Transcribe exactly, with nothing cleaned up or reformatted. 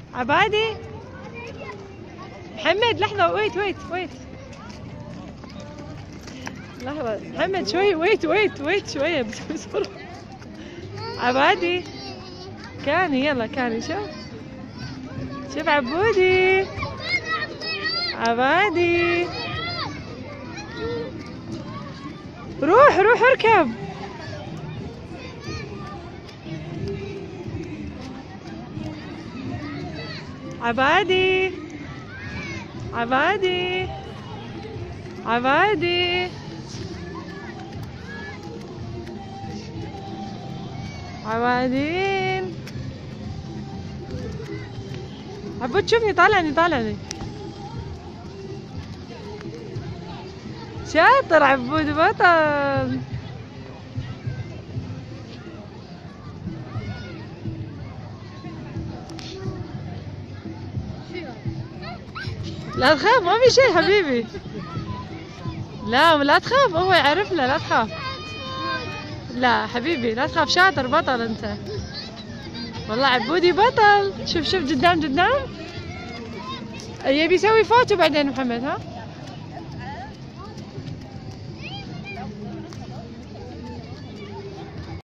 عبادي محمد لحظة، ويت ويت ويت لحظة محمد شوي، ويت ويت ويت شوية بسرعة. عبادي كاني، يلا كاني، شوف شوف عبودي، عبادي روح روح اركب. عبادي عبادي عبادي عبادين. عبود شوفني، طالعني طالعني. شاطر عبود، بطل. لا تخاف، ما في شيء حبيبي. لا لا تخاف، هو يعرف له، لا تخاف. لا حبيبي لا تخاف، شاطر بطل انت والله. عبودي بطل. شوف شوف قدام قدام، يبي يسوي فوتو بعدين محمد. ها